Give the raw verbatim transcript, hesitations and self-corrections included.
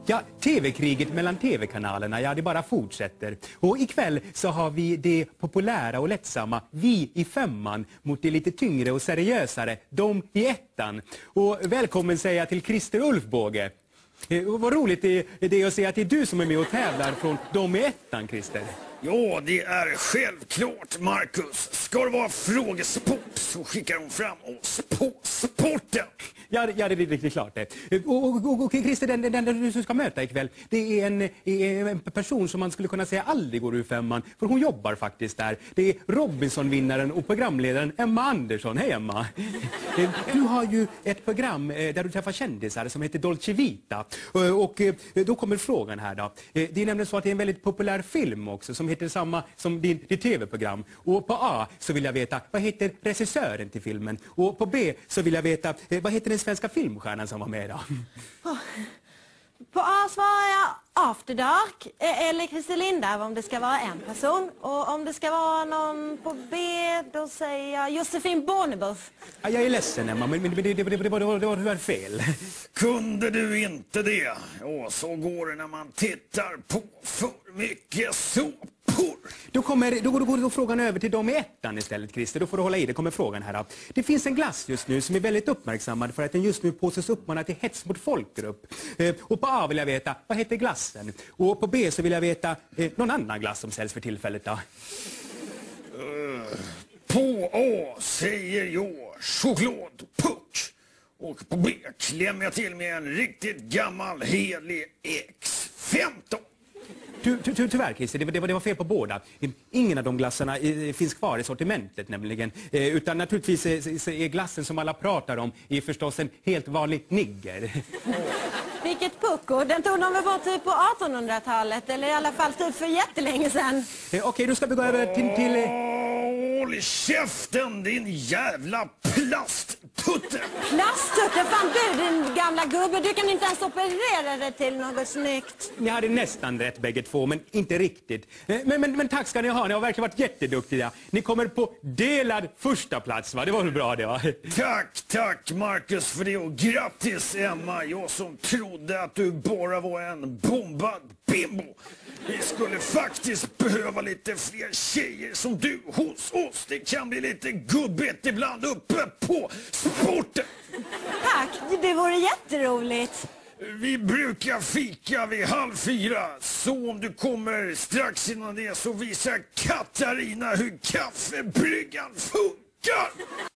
Ja, tv-kriget mellan tv-kanalerna, ja det bara fortsätter. Och ikväll så har vi det populära och lättsamma Vi i femman mot det lite tyngre och seriösare De i ettan. Och välkommen säger jag till Christer Ulfbåge. Eh, och vad roligt det är, det är att se att det är du som är med och tävlar från De i ettan, Christer. Ja, det är självklart, Marcus. Ska det vara frågesport så skickar de fram oss på sporten. Ja, ja, det är riktigt klart det. Och, och, och, och Christer, den, den, den du ska möta ikväll, det är en, är en person som man skulle kunna säga aldrig går ur femman. För hon jobbar faktiskt där. Det är Robinson-vinnaren och programledaren Emma Andersson. Hej Emma! Du har ju ett program där du träffar kändisar som heter Dolce Vita. Och då kommer frågan här då. Det är nämligen så att det är en väldigt populär film också som heter samma som din, ditt tv-program. Och på A så vill jag veta, vad heter regissören till filmen? Och på B så vill jag veta, vad heter den svenska filmstjärnan som var med då? Oh. På A svarar jag After Dark eller Christer Lindberg om det ska vara en person. Och om det ska vara någon på B då säger jag Josefin Bornebusch. Ja, jag är ledsen Emma, men, men det, det, det, det, det, var, det var tyvärr fel. Kunde du inte det? Och så går det när man tittar på för mycket såpor. Då kommer då går, då går då frågan över till De i ettan istället, Christer. Då får du hålla i det. Kommer frågan här då. Det finns en glass just nu som är väldigt uppmärksammad för att den just nu påstås uppmana till hets mot folkgrupp. Eh, och på A vill jag veta, vad heter glassen? Och på B så vill jag veta eh, någon annan glass som säljs för tillfället då. Uh, på A säger jag chokladpuck. Och på B klämmer jag till med en riktigt gammal helig X femton. Ty, ty, ty, tyvärr Christer, det, det, var, det var fel på båda. Ingen av de glassarna eh, finns kvar i sortimentet nämligen. Eh, utan naturligtvis eh, är glassen som alla pratar om är förstås en helt vanlig nigger. Vilket pucko, den tog de väl bort typ på artonhundratalet eller i alla fall typ för jättelänge sedan. Eh, Okej, okay, då ska vi gå över till... till eh... Håll käften, din jävla plasttutte! Plasttutte? Fan du, din gamla gubbe, du kan inte ens operera det till något snyggt. Ni hade nästan rätt bägge två, men inte riktigt. Eh, men, men, men tack ska ni ha, ni har verkligen varit jätteduktiga. Ni kommer på delad första plats, va? Det var väl bra det, va? Tack, tack Marcus för det och grattis Emma, jag som trodde att du bara var en bombad bimbo. Vi skulle faktiskt behöva lite fler tjejer som du hos oss. Det kan bli lite gubbigt ibland uppe på sporten. Tack, det vore jätteroligt. Vi brukar fika vid halv fyra. Så om du kommer strax innan det så visar Katarina hur kaffebryggan funkar.